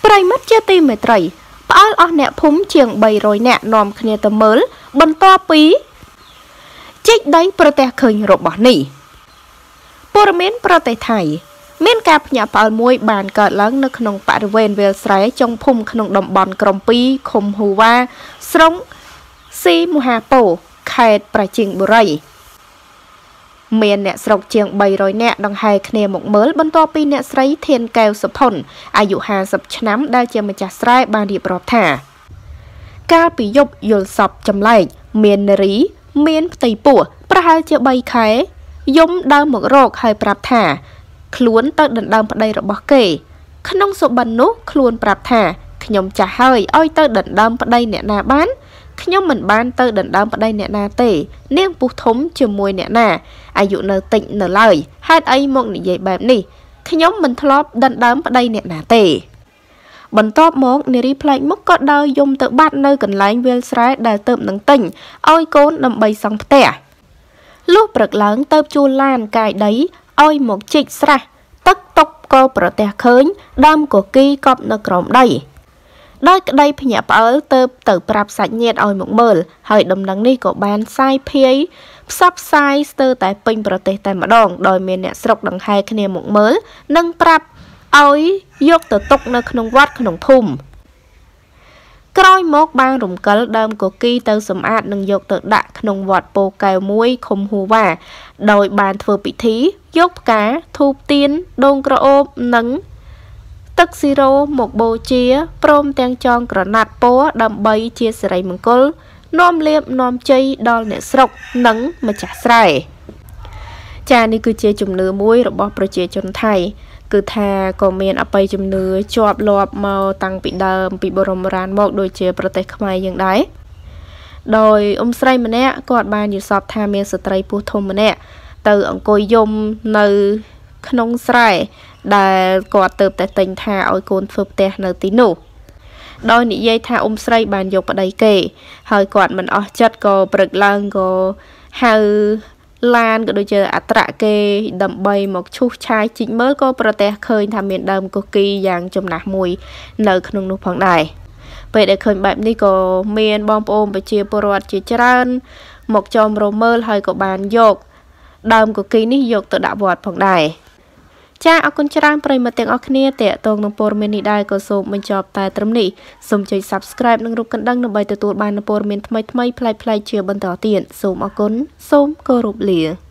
ប្រិមិត្តជាទីមេត្រីផ្អើលអស់អ្នកភូមិជាង300នាក់នាំគ្នាទៅមើលបន្ទាប់ពីជីកដីប្រទេសឃើញរបស់នេះព័ត៌មានប្រទេសថៃមានការភ្ញាក់ផ្អើលមួយបានកើតឡើងនៅក្នុងបរិវេណវាលស្រែចុងភូមិក្នុងតំបន់ក្រំ2ឃុំហ៊ូវ៉ាស្រុងស៊ីមហាពោខេត្តប្រជិញបុរីមានអ្នកស្រុកជាង300នាក់ដង្ហែគ្នាមកមើលបន្ទាប់ពីអ្នកស្រីធានកែវសុផុនអាយុ50ឆ្នាំដែលជាម្ចាស់ស្រែបានរៀបរាប់ថាកាលពីយប់យល់សពចម្លែកមាននារីមានផ្ទៃពោះប្រហែលជា3ខែយំដើមមករកហើយប្រាប់ថាខ្លួនទៅដណ្ដើមប្តីរបស់គេក្នុងសុបិននោះខ្លួនប្រាប់ថាខ្ញុំចាស់ហើយឲ្យទៅដណ្ដើមប្តីអ្នកណាបានខ្ញុំមិនបានទៅដណ្ដើមប្តីអ្នកណាទេនាងពុះធំជាមួយអ្នកណាអាយុនៅតិចនៅឡើយហេតុអីមកនិយាយបែបនេះខ្ញុំមិនធ្លាប់ដណ្ដើមប្តីអ្នកណាទេបន្ទាប់មកនារីប្លែកមុខក៏ដើរយំទៅបាត់នៅកន្លែងវាលស្រែដែលទៅនឹងទិញឲ្យកូនដើម្បីសង់ផ្ទះលុះព្រឹកឡើងទៅជួលឡានកាយដីឲ្យមកជីកស្រះទឹកតុកក៏ប្រទះឃើញដើមកគីកប់នៅក្រោមដីដោយក្តីភ្ញាក់ផ្អើលទៅប្រាប់សាច់ញាតិឲ្យមកមើលហើយដំណឹងនេះក៏បានសាយភាយផ្សព្វផ្សាយស្ទើរតែពេញប្រទេសតែម្ដងដោយមានអ្នកស្រុកដង្ហែគ្នាមកមើលនិងប្រាប់ឲ្យយកទៅទុកនៅក្នុងវត្តក្នុងភូមិក្រោយមកបានរំកិលដើមកគីទៅសម្អាតនិងយកទៅដាក់ក្នុងវត្តពោកែវមួយឃុំហ៊ូវ៉ាដោយបានធ្វើពិធីយកផ្កាធូបទៀនដូងក្រអូបនិងទឹកស៊ីរ៉ូមកបូជាព្រមទាំងចងក្រណាត់ពណ៌ដើម្បីជាសិរីមង្គលនាំលៀបនាំជ័យដល់អ្នកស្រុកនិងម្ចាស់ស្រែចានេះគឺជាជំនឿមួយរបស់ប្រជាជនថៃគឺថាក៏មានអបិយជំនឿជាប់លាប់មកតាំងពីដើមពីបរមបុរាណមកដូចជាប្រទេសខ្មែរយ៉ាងដែរដោយស្រីម្នាក់គាត់បានយល់សពថាមានស្ត្រីពោះធំម្នាក់ទៅអង្គុយយំនៅក្នុងស្រែដែលគាត់ទៅតែទិញថាឲ្យកូនធ្វើផ្ទះនៅទីនោះដោយនិយាយថាស្រីបានយកប្តីគេហើយគាត់មិនអស់ចិត្តក៏ព្រឹកឡើងក៏ហៅឡានក៏ដូចជាអត្រាគេដើម្បីមកឈូសឆាយជីកមើលក៏ប្រទះឃើញថាមានដើមកុកគីយ៉ាងចំណាស់មួយនៅក្នុងនោះផងដែរពេលដែលឃើញបែបនេះក៏មានបងប្អូនប្រជាពលរដ្ឋជាច្រើនមកចោមរមើលហើយក៏បានយកដើមកុកគីនេះយកទៅដាក់វត្តផងដែរចាអរគុណច្រើនប្រិយមិត្តទាំងអស់គ្នាតេតងនឹងព័ត៌មាននេះដែរក៏សូមបញ្ចប់តែត្រឹមនេះសូមចុច Subscribe និងរូបកណ្ដឹងដើម្បីទទួលបានព័ត៌មានថ្មីៗប្លែកៗជាបន្តទៀតសូមអរគុណសូមគោរពលា